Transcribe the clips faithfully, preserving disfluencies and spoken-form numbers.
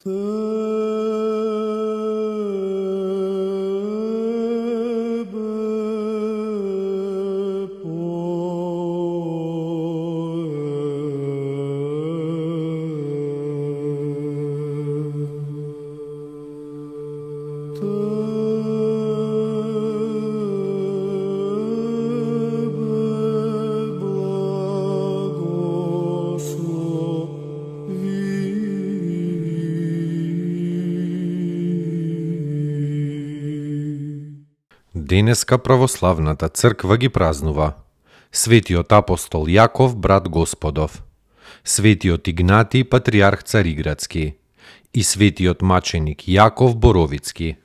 Денеска православната црква ги празнува светиот апостол Јаков, брат Господов, светиот Игнатий, патриарх Цариградски и светиот маченик Јаков Боровицки.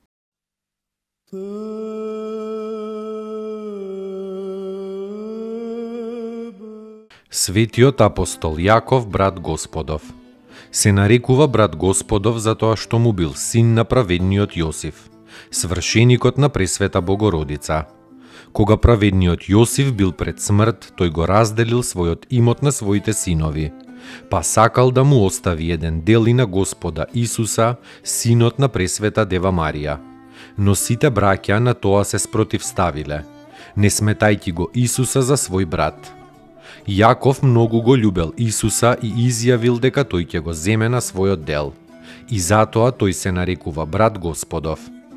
Светиот апостол Јаков, брат Господов, се нарекува брат Господов затоа што му бил син на праведниот Јосиф, свршеникот на Пресвета Богородица. Кога праведниот Јосиф бил пред смрт, тој го разделил својот имот на своите синови, па сакал да му остави еден дел и на Господа Исуса, синот на Пресвета Дева Марија. Но сите браќа на тоа се спротивставиле, не сметајќи го Исуса за свој брат. Јаков многу го љубел Исуса и изјавил дека тој ќе го земе на својот дел, и затоа тој се нарекува брат Господов.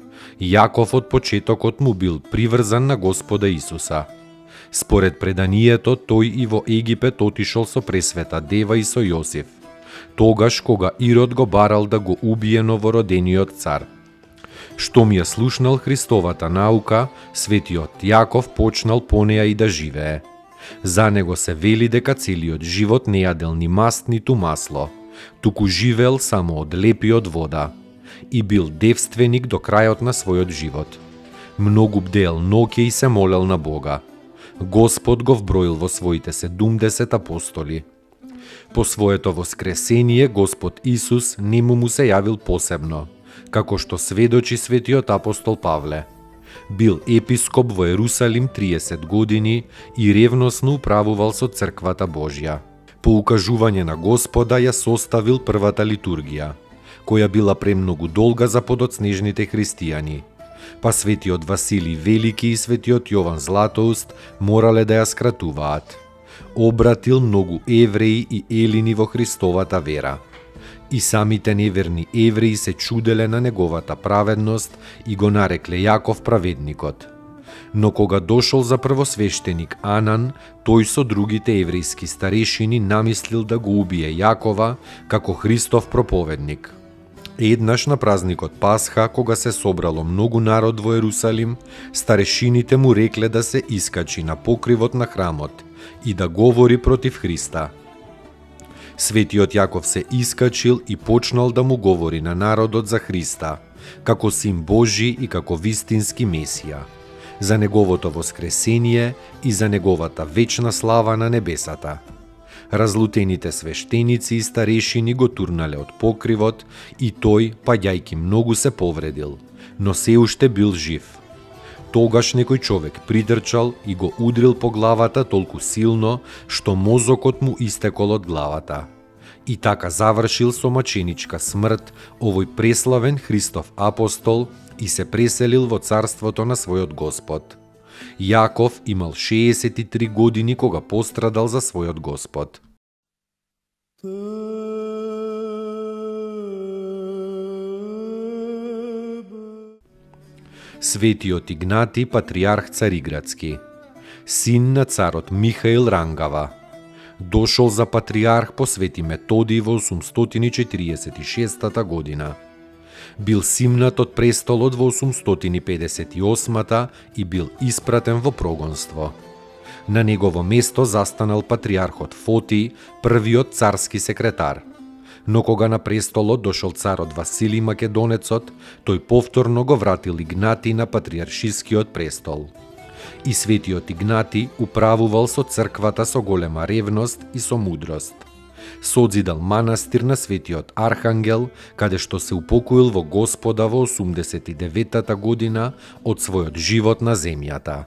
Јаков од почетокот му бил приврзан на Господа Исуса. Според преданието, тој и во Египет отишол со Пресвета Дева и со Јосиф, тогаш кога Ирод го барал да го убие новородениот цар. Штом ја слушнал Христовата наука, светиот Јаков почнал по неја и да живее. За него се вели дека целиот живот не јадел ни маст ниту масло, туку живеел само од лепиот вода и бил девственик до крајот на својот живот. Многу бдел ноќе и се молел на Бога. Господ го вброил во своите седумдесет апостоли. По своето воскресение Господ Исус нему му се јавил посебно, како што сведочи светиот апостол Павле. Бил епископ во Ерусалим триесет години и ревносно управувал со црквата Божја. По укажување на Господа ја составил првата литургија, која била премногу долга за подоцнежните христијани, па светиот Василий Велики и светиот Јован Златоуст морале да ја скратуваат. Обратил многу евреи и елини во Христовата вера. И самите неверни евреи се чуделе на неговата праведност и го нарекле Јаков праведникот. Но кога дошол за првосвештеник Анан, тој со другите еврејски старешини намислил да го убие Јакова како Христов проповедник. Еднаш на празникот Пасха, кога се собрало многу народ во Ерусалим, старешините му рекле да се искачи на покривот на храмот и да говори против Христа. Светиот Јаков се искачил и почнал да му говори на народот за Христа, како син Божи и како вистински Месија, за неговото воскресение и за неговата вечна слава на небесата. Разлутените свештеници и старешини го турнале од покривот и тој, паѓајки многу, се повредил, но се уште бил жив. Тогаш некој човек придрчал и го удрил по главата толку силно, што мозокот му истекол од главата. И така завршил со маченичка смрт овој преславен Христов апостол и се преселил во царството на својот Господ. Јаков имал шеесет и три години кога пострадал за својот Господ. Светиот Игнатий, патриарх Цариградски, син на царот Михаил Рангава, дошол за патриарх по Свети Методий во осумстотини четириесет и шестата година. Бил симнат од престолот во осумстотини педесет и осмата и бил испратен во прогонство. На негово место застанал патриархот Фотий, првиот царски секретар. Но кога на престолот дошол царот Василий Македонецот, тој повторно го вратил Игнатий на патриаршискиот престол. И светиот Игнатий управувал со црквата со голема ревност и со мудрост. Созидал манастир на светиот Архангел, каде што се упокоил во Господа во осумдесет и деветата година од својот живот на земјата.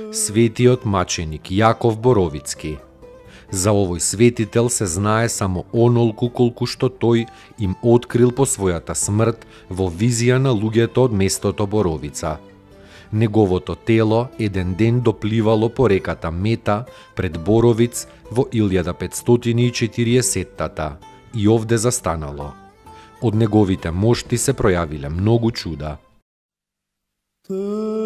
Светиот маченик Јаков Боровицки. За овој светител се знае само онолку колку што тој им открил по својата смрт во визија на луѓето од местото Боровица. Неговото тело еден ден допливало по реката Мета пред Боровиц во илјада петстотини и четириесеттата и овде застанало. Од неговите мошти се пројавиле многу чуда.